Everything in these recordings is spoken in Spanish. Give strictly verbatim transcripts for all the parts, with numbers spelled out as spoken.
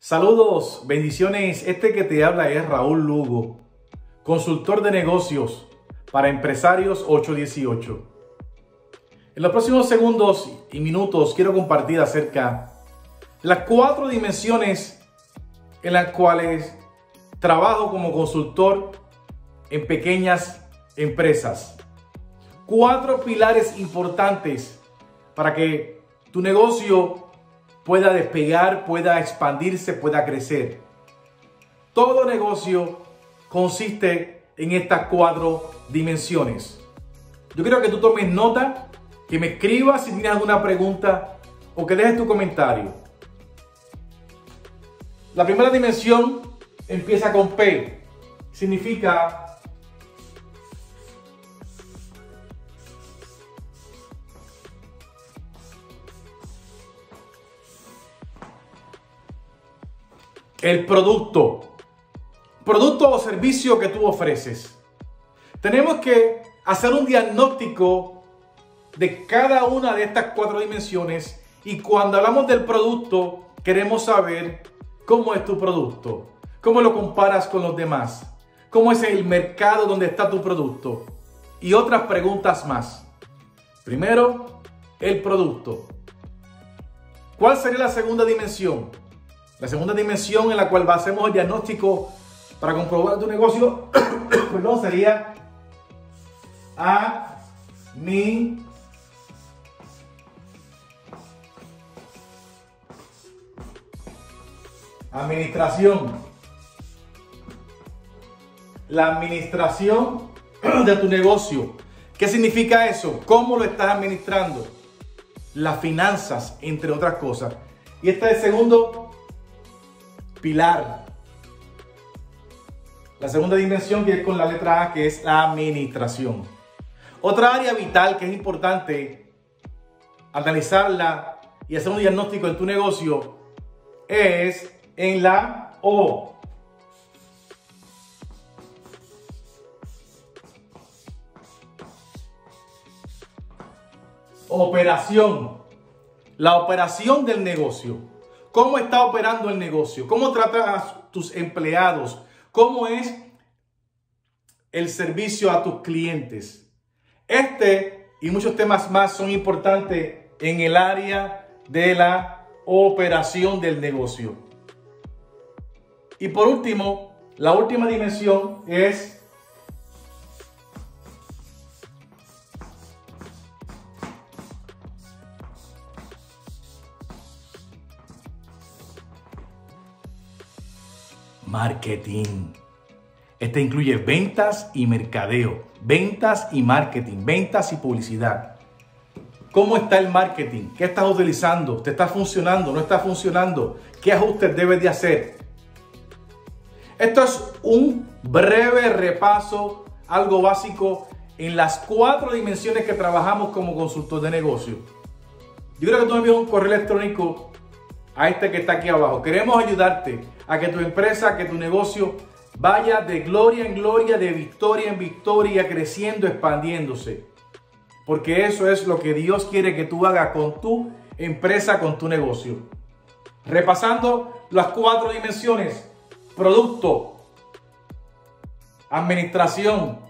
Saludos, bendiciones. Este que te habla es Raúl Lugo, consultor de negocios para empresarios ocho dieciocho. En los próximos segundos y minutos quiero compartir acerca de las cuatro dimensiones en las cuales trabajo como consultor en pequeñas empresas. Cuatro pilares importantes para que tu negocio pueda despegar, pueda expandirse, pueda crecer. Todo negocio consiste en estas cuatro dimensiones. Yo quiero que tú tomes nota, que me escribas si tienes alguna pregunta o que dejes tu comentario. La primera dimensión empieza con P. Significa el producto, producto o servicio que tú ofreces. Tenemos que hacer un diagnóstico de cada una de estas cuatro dimensiones y cuando hablamos del producto queremos saber cómo es tu producto, cómo lo comparas con los demás, cómo es el mercado donde está tu producto y otras preguntas más. Primero, el producto. ¿Cuál sería la segunda dimensión? La segunda dimensión en la cual hacemos el diagnóstico para comprobar tu negocio perdón, sería a mi administración. La administración de tu negocio. ¿Qué significa eso? ¿Cómo lo estás administrando? Las finanzas, entre otras cosas. Y este es el segundo pilar. La segunda dimensión que es con la letra A, que es la administración. Otra área vital que es importante analizarla y hacer un diagnóstico en tu negocio es en la O. Operación. La operación del negocio. ¿Cómo está operando el negocio? ¿Cómo tratas a tus empleados? ¿Cómo es el servicio a tus clientes? Este y muchos temas más son importantes en el área de la operación del negocio. Y por último, la última dimensión es marketing. Este incluye ventas y mercadeo, ventas y marketing, ventas y publicidad. ¿Cómo está el marketing? ¿Qué estás utilizando? ¿Te está funcionando? ¿No está funcionando? ¿Qué ajustes debes de hacer? Esto es un breve repaso, algo básico en las cuatro dimensiones que trabajamos como consultor de negocio. Yo creo que tú me envías un correo electrónico a este que está aquí abajo. Queremos ayudarte a que tu empresa, que tu negocio vaya de gloria en gloria, de victoria en victoria, creciendo, expandiéndose. Porque eso es lo que Dios quiere que tú hagas con tu empresa, con tu negocio. Repasando las cuatro dimensiones: producto, administración,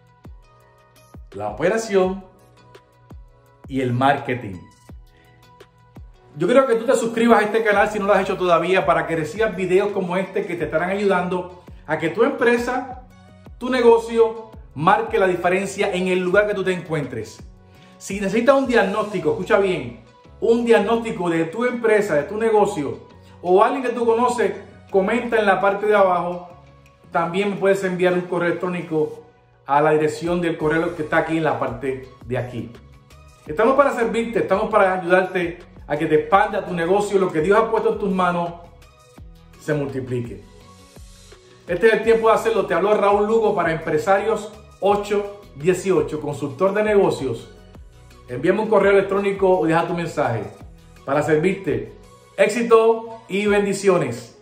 la operación y el marketing. Yo quiero que tú te suscribas a este canal si no lo has hecho todavía para que recibas videos como este que te estarán ayudando a que tu empresa, tu negocio, marque la diferencia en el lugar que tú te encuentres. Si necesitas un diagnóstico, escucha bien, un diagnóstico de tu empresa, de tu negocio o alguien que tú conoces, comenta en la parte de abajo. También me puedes enviar un correo electrónico a la dirección del correo que está aquí en la parte de aquí. Estamos para servirte, estamos para ayudarte a que te expanda tu negocio, lo que Dios ha puesto en tus manos se multiplique. Este es el tiempo de hacerlo. Te habló Raúl Lugo para empresarios ocho dieciocho, consultor de negocios. Envíame un correo electrónico o deja tu mensaje para servirte. Éxito y bendiciones.